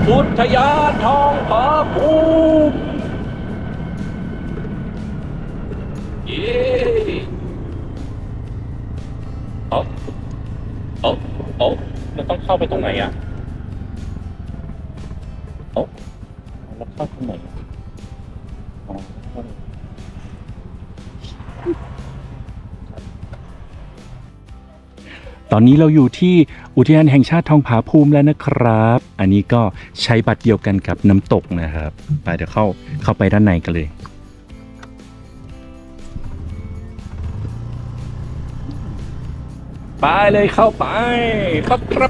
อุทยานทองผาภูมิเย้เอาเอามันต้องเข้าไปตรงไหนอ่ะเอาแล้วเข้าตรงไหนอ๋อตอนนี้เราอยู่ที่อุทยานแห่งชาติทองผาภูมิแล้วนะครับ อันนี้ก็ใช้บัตรเดียวกันกับน้ำตกนะครับไปเดี๋ยวเข้าไปด้านในกันเลยไปเลยเข้าไปครับ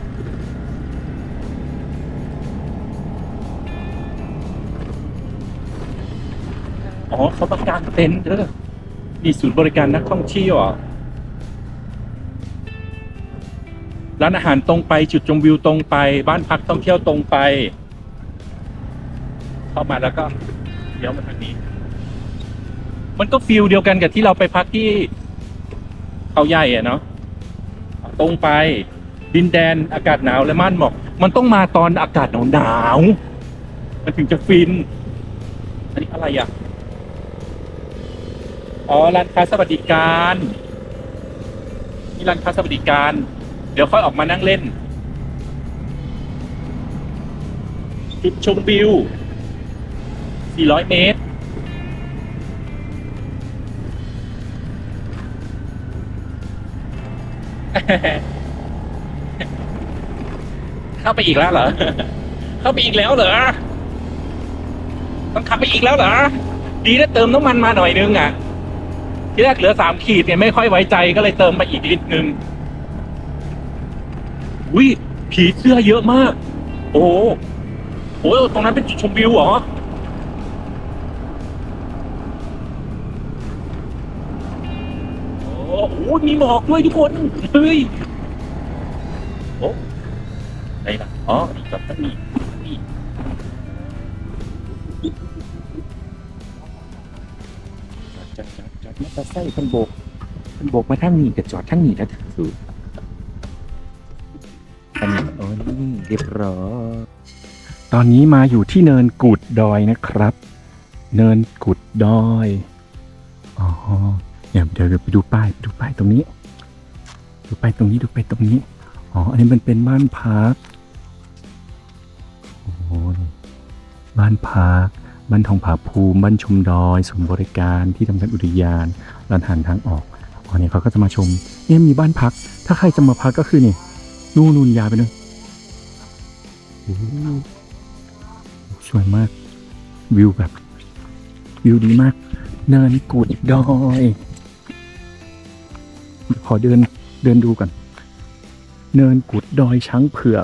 อ๋อเขาประกางเต็นท์เด้อมีศูนย์บริการนักท่องเที่ยวอ่ะร้านอาหารตรงไปจุดชมวิวตรงไปบ้านพักท่องเที่ยวตรงไปเข้ามาแล้วก็เดี๋ยวมาทางนี้มันก็ฟิลเดียวกันกับที่เราไปพักที่เขาใหญ่อะเนาะตรงไปดินแดนอากาศหนาวและม่านหมอกมันต้องมาตอนอากาศหนาวมันถึงจะฟินอันนี้อะไรอ่ะอ๋อร้านค้าสวัสดิการนี่ร้านค้าสวัสดิการเดี๋ยวค่อยออกมานั่งเล่นจุดชมวิว400 เมตรเข้าไปอีกแล้วเหรอเข้าไปอีกแล้วเหรอต้องขับไปอีกแล้วเหรอดีนะเติมน้ำมันมาหน่อยนึงอ่ะที่แรกเหลือ3 ขีดเนี่ยไม่ค่อยไว้ใจก็เลยเติมไปอีกลิตรนึงอุ้ยผีเสื้อเยอะมากโอ้โหตรงนั้นเป็นจุดชมวิวเหรอโอ้โหมีหมอกด้วยทุกคนเฮ้ยโอ้ไหนล่ะอ๋อนี่จอดตั้งนี่จอดมอเตอร์ไซค์คนโบกมาทางนี้กับจอดทางนี้แล้วถืออันนี้โอ้นี่เรียบร้อยตอนนี้มาอยู่ที่เนินกุดดอยนะครับเนินกุดดอยอ๋อเดี๋ยวไปดูป้ายตรงนี้ดูป้ายตรงนี้อ๋ออันนี้มันเป็นบ้านพักโอ้โหบ้านพักบ้านทองผาภูมิบ้านชมดอยศูนย์บริการที่ทำการอุทยานร้านอาหารทางออกอ๋อเนี่ยเขาก็จะมาชมเนี่ยมีบ้านพักถ้าใครจะมาพักก็คือนี่นู่นยาวไปเลยสวยมากวิวแบบวิวดีมากเนินกุดดอยขอเดินดูก่อนเนินกุดดอยช้างเผือก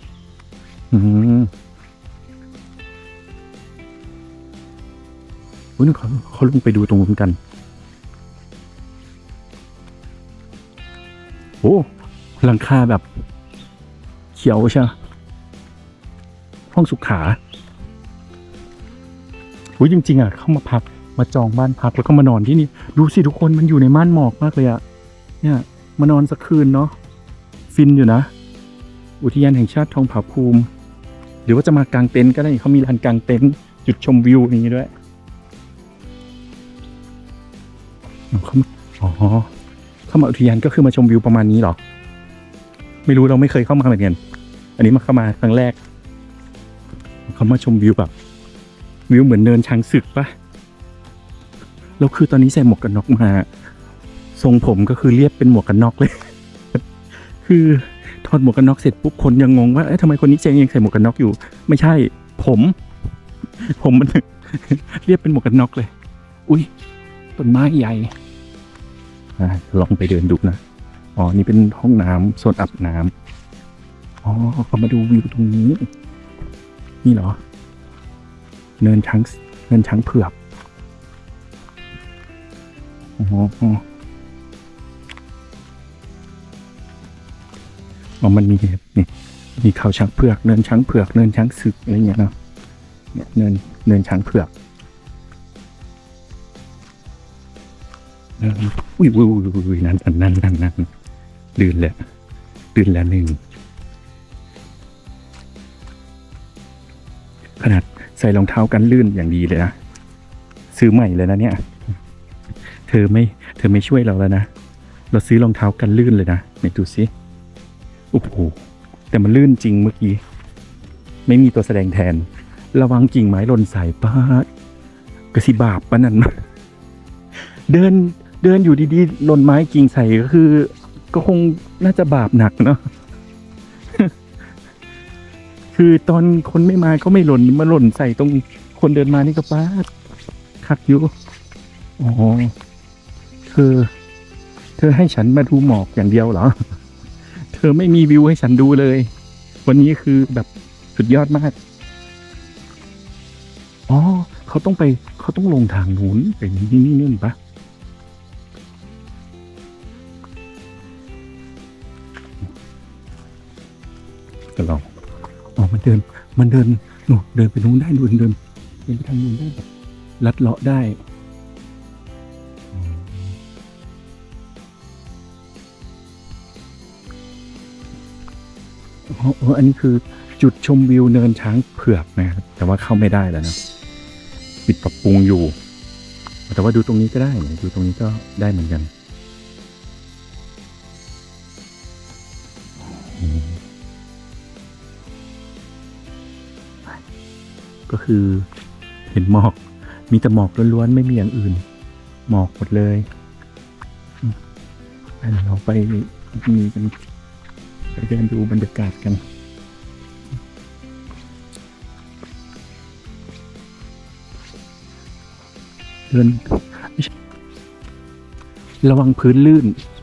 อุ้ยเขาลงไปดูตรงนู้นกันโอ้หลังคาแบบเขียวใช่ห้องสุขาโอ้ยจริงๆอ่ะเข้ามาพักมาจองบ้านพักแล้วก็มานอนที่นี่ดูสิทุกคนมันอยู่ในม่านหมอกมากเลยอ่ะเนี่ยมานอนสักคืนเนาะฟินอยู่นะอุทยานแห่งชาติทองผาภูมิหรือว่าจะมากางเต็นท์ก็ได้เขามีลานกางเต็นท์จุดชมวิวอย่างนี้ด้วยเข้ามาอุทยานก็คือมาชมวิวประมาณนี้หรอไม่รู้เราไม่เคยเข้ามาเหมือนกันอันนี้เข้ามาครั้งแรกเขามาชมวิวแบบวิวเหมือนเนินช้างศึกปะแล้วคือตอนนี้ใส่หมวกกันน็อกมาทรงผมก็คือเรียบเป็นหมวกกันน็อกเลย คือถอดหมวกกันน็อกเสร็จปุ๊บคนยังงงว่าเอ๊ะทำไมคนนี้ยังใส่หมวกกันน็อกอยู่ไม่ใช่ผมมัน เรียบเป็นหมวกกันน็อกเลยอุ้ยต้นไม้ใหญ่ลองไปเดินดูนะอ๋อนี่เป็นห้องน้ำโซนอาบน้ำอ๋อเขามาดูวิวตรงนี้นี่เหรอเนินช้างเผือกอ๋อมันมีนี่มีเขาช้างเผือกเนินช้างเผือกเนินช้างศึกอะไรเงี้ยเนาะเนี่ยเนินช้างเผือกอุ้ยนั่นลื่นแล้วหนึ่งขนาดใส่รองเท้ากันลื่นอย่างดีเลยนะซื้อใหม่เลยนะเนี่ยเธอไม่ช่วยเราแล้วนะเราซื้อรองเท้ากันลื่นเลยนะไหนดูสิโอ้โหแต่มันลื่นจริงเมื่อกี้ไม่มีตัวแสดงแทนระวังกิ่งไม้หล่นใส่ป้ากระสิบาปปะนั่นเดินอยู่ดีๆหล่นไม้กิ่งใส่ก็คือก็คงน่าจะบาปหนักเนาะ คือตอนคนไม่มาก็ไม่หล่นมาหล่นใส่ตรงคนเดินมานี่ก็ป้าคักอยู่อ๋อเธอให้ฉันมาดูหมอกอย่างเดียวเหรอเธอไม่มีวิวให้ฉันดูเลยวันนี้คือแบบสุดยอดมากอ๋อเขาต้องลงทางนู้นไปนี่ปะก็ลองอ๋อมันเดินหนูเดินไปนู้นได้เดินไปทางนู้นได้แบบลัดเลาะได้อ๋ออันนี้คือจุดชมวิวเนินช้างเผือกนะครับแต่ว่าเข้าไม่ได้แล้วนะปิดปรับปรุงอยู่แต่ว่าดูตรงนี้ก็ได้ดูตรงนี้ก็ได้เหมือนกันก็คือเห็นหมอกมีแต่หมอกล้วนๆไม่มีอย่างอื่นหมอกหมดเลยเราไปมีกันไปเดินดูบรรยากาศกันเดินระวังพื้นลื่น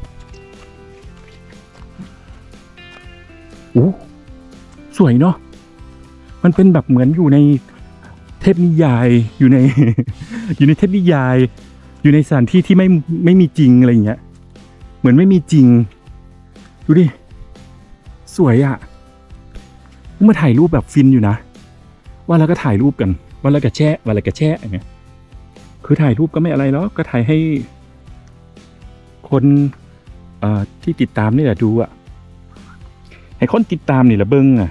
โอ้สวยเนาะมันเป็นแบบเหมือนอยู่ในเทพนิยายอยู่ใน อยู่ในเทพนิยายอยู่ในสถานที่ที่ไม่มีจริงอะไรอย่างเงี้ยเหมือนไม่มีจริงดูดิสวยอะมาถ่ายรูปแบบฟินอยู่นะว่าแล้วก็ถ่ายรูปกันว่าแล้วก็แชะอย่างเงี้ยคือถ่ายรูปก็ไม่อะไรแล้วก็ถ่ายให้คนที่ติดตามนี่แหละดูอะให้คนติดตามนี่แหละเบิ้งอะ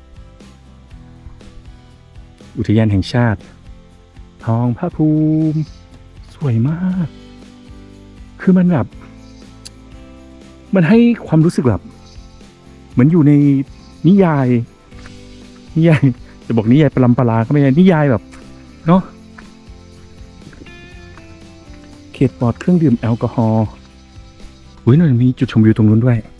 อุทยานแห่งชาติทองพระภูมิสวยมากคือมันแบบมันให้ความรู้สึกแบบเหมือนอยู่ในนิยายจะบอกนิยายปรัมปราก็ไม่ใช่นิยายแบบเนาะเขตปลอดเครื่องดื่มแอลกอฮอล์อุ้ยนั่นมีจุดชมวิวตรงนู้นด้วย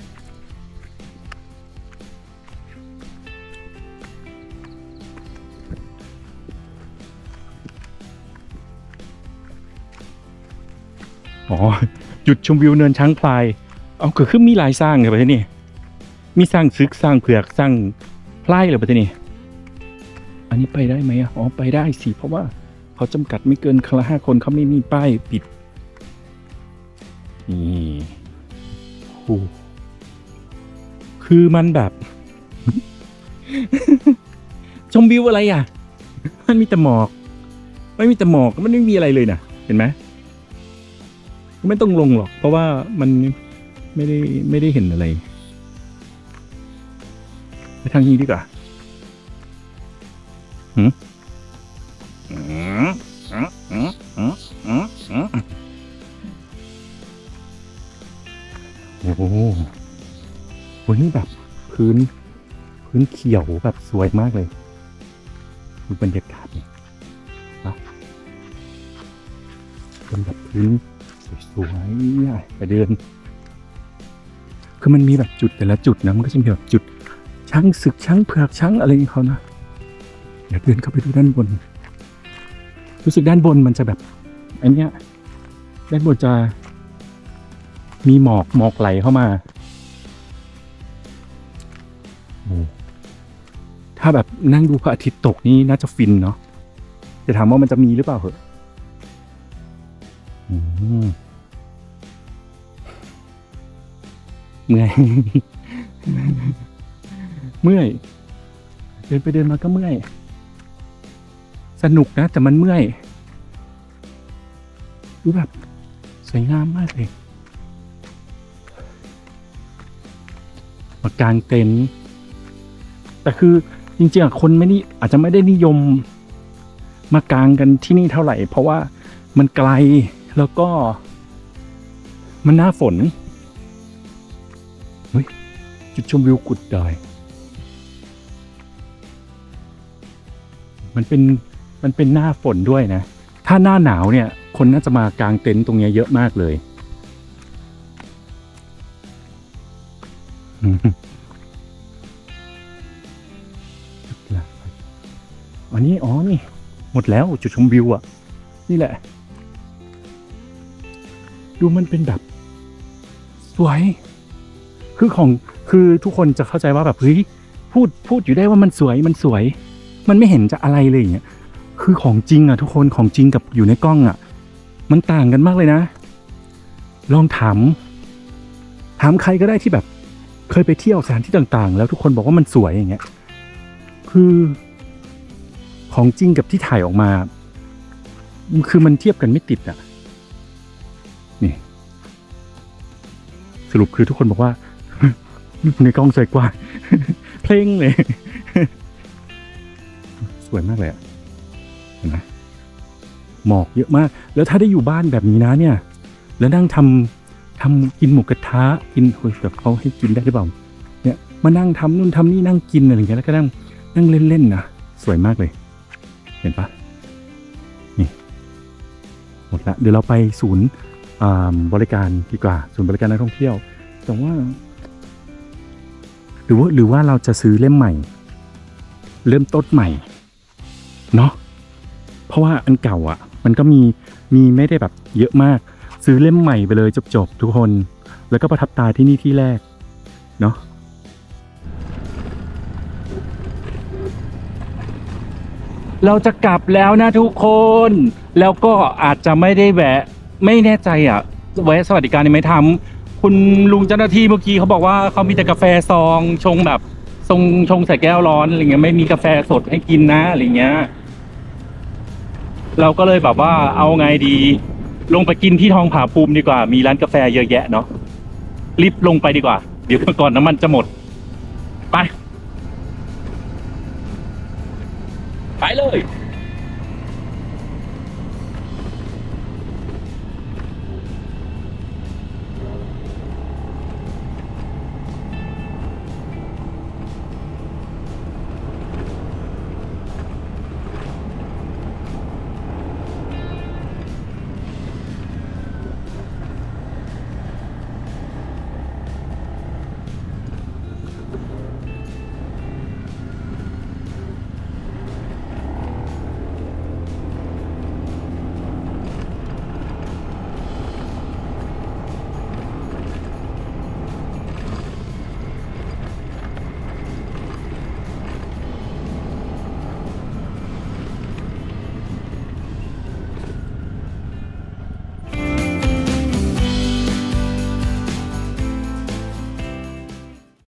อ๋อจุดชมวิวเนินช้างพลายเอาเกิดขึ้นมีหลายสร้างเลยประเทศนี้มีสร้างซึกสร้างเผือกสร้างพลายเลยประเทศนี้อันนี้ไปได้ไหมอ๋อไปได้สิเพราะว่าเขาจำกัดไม่เกินครั้งละ5 คนเขาไม่มีป้ายปิดนี่คือมันแบบ ชมวิวอะไรอ่ะมันมีแต่หมอกมันไม่มีอะไรเลยนะเห็นไหมไม่ต้องลงหรอกเพราะว่ามันไม่ได้เห็นอะไรไปทางนี้ดีกว่าโอ้โหวันนี้แบบพื้นเขียวแบบสวยมากเลยดูบรรยากาศเนี่ยเป็นแบบพื้นสวยๆไปเดินคือมันมีแบบจุดแต่ละจุดนะมันก็จะมีแบบจุดช้างศึกช้างเผือกช้างอะไรของเขานะเดี๋ยวเดินเข้าไปดูด้านบนรู้สึกด้านบนมันจะแบบอันเนี้ยด้านบนจะมีหมอกไหลเข้ามาถ้าแบบนั่งดูพระอาทิตย์ตกนี่น่าจะฟินเนาะจะถามว่ามันจะมีหรือเปล่าเหรอเมื่อย เมื่อยเดินไปเดินมาก็เมื่อยสนุกนะแต่มันเมื่อยดูแบบสวยงามมากเลยมากางเต็นท์แต่คือจริงๆคนอาจจะไม่ได้นิยมมากางกันที่นี่เท่าไหร่เพราะว่ามันไกลแล้วก็มันหน้าฝนเฮ้ยจุดชมวิวกุดดอยมันเป็นหน้าฝนด้วยนะถ้าหน้าหนาวเนี่ยคนน่าจะมากางเต็นท์ตรงนี้เยอะมากเลยอันนี้นี่หมดแล้วจุดชมวิวอ่ะนี่แหละดูมันเป็นแบบสวยคือทุกคนจะเข้าใจว่าแบบเฮ้ยพูดอยู่ได้ว่ามันสวยมันไม่เห็นจะอะไรเลยอย่างเงี้ยคือของจริงอ่ะทุกคนของจริงกับอยู่ในกล้องอ่ะมันต่างกันมากเลยนะลองถามใครก็ได้ที่แบบเคยไปเที่ยวสถานที่ต่างๆแล้วทุกคนบอกว่ามันสวยอย่างเงี้ยคือของจริงกับที่ถ่ายออกมาคือมันเทียบกันไม่ติดอ่ะนี่สรุปคือทุกคนบอกว่าในกล้องสวยกว่า เพลงเลยสวยมากเลยอะเห็นไหมหมอกเยอะมากแล้วถ้าได้อยู่บ้านแบบนี้นะเนี่ยแล้วนั่งทำกินหมูกระทะกินแบบเขาให้กินได้หรือเปล่าเนี่ยมานั่งทำนู่นทำนี่นั่งกินอะไรอย่างเงี้ยแล้วก็นั่งเล่นๆนะสวยมากเลยเห็นปะนี่หมดละเดี๋ยวเราไปศูนย์บริการดีกว่าศูนย์บริการนักท่องเที่ยวแต่ว่าหรือว่าเราจะซื้อเล่มใหม่เริ่มต้นใหม่เนาะเพราะว่าอันเก่าอ่ะมันก็มีไม่ได้แบบเยอะมากซื้อเล่มใหม่ไปเลยจบทุกคนแล้วก็ประทับตาที่นี่ที่แรกเนาะเราจะกลับแล้วนะทุกคนแล้วก็อาจจะไม่ได้แวะไม่แน่ใจอ่ะแวะสวัสดิการนี่ไม่ทำคุณลุงเจ้าหน้าที่เมื่อกี้เขาบอกว่าเขามีแต่กาแฟซองชงแบบชงใส่แก้วร้อนอะไรเงี้ยไม่มีกาแฟสดให้กินนะอะไรเงี้ยเราก็เลยแบบว่าเอาไงดีลงไปกินที่ทองผาภูมิดีกว่ามีร้านกาแฟเยอะแยะเนาะรีบลงไปดีกว่าเดี๋ยวก่อนน้ำมันจะหมดไปเลย